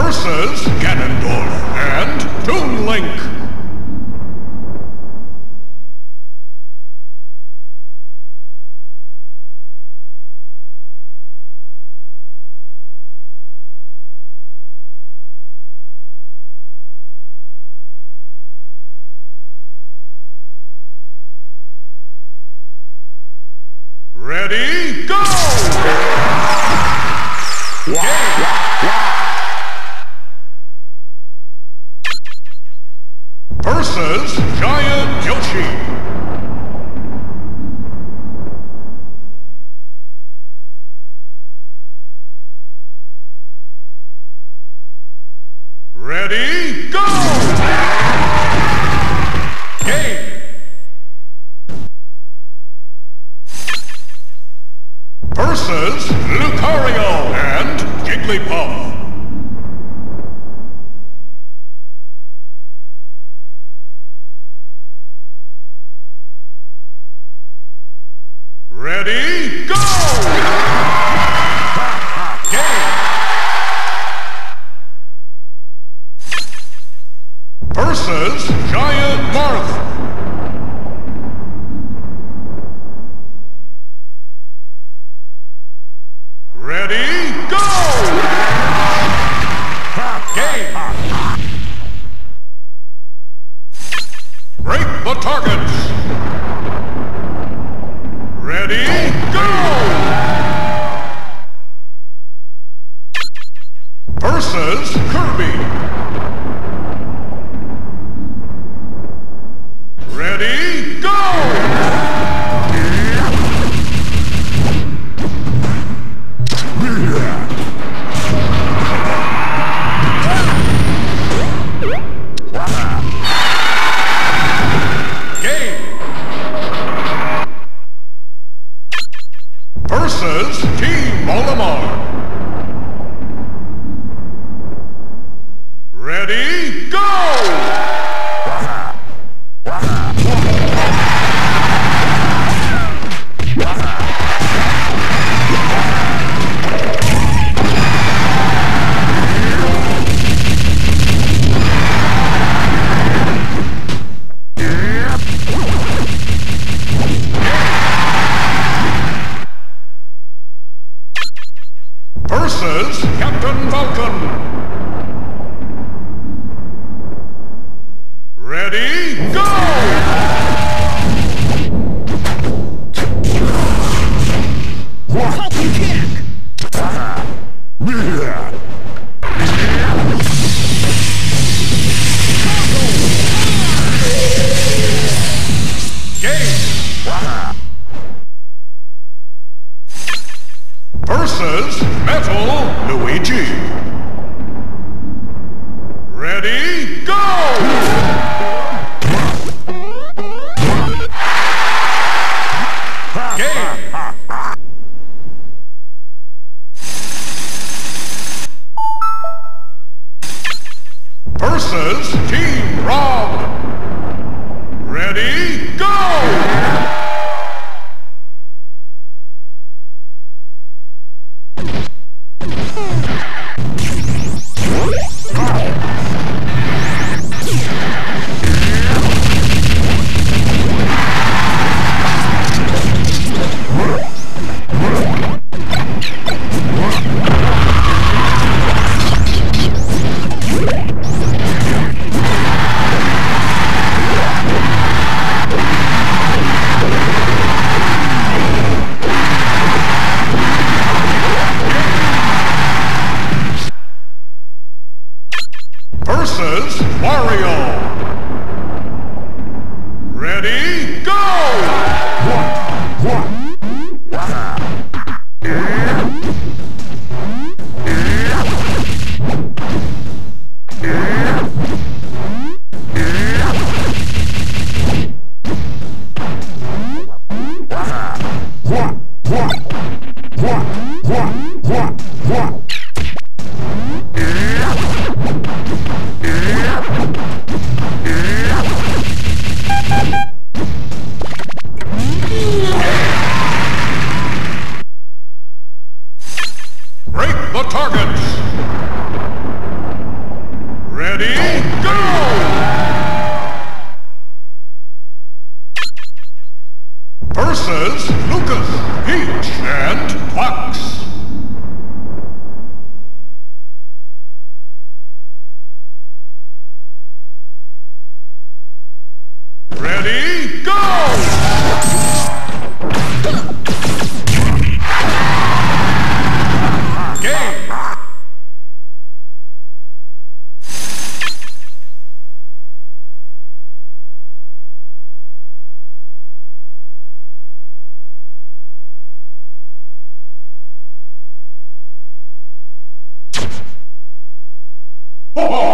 versus Ganondorf and Toon Link. Ready, go! Versus Giant Yoshi. Ready, go! Game. Versus Lucario and Jigglypuff. Ready, go! Game. Versus Giant Marth. Ready, go! Game. Break the targets. Ready, go! Versus Kirby. Ready, go! Versus Team Olimar. Ready, go! Versus Captain Falcon. Ready, go! Copy kick! Game. Versus Metal Luigi. Ready, go! Game. Versus Team Rob. Ready, go! Versus Wario. Ready, go! Break the targets. Ready, go! Versus Lucas, Peach, and Fox. Ready, go! Game! Ho ho!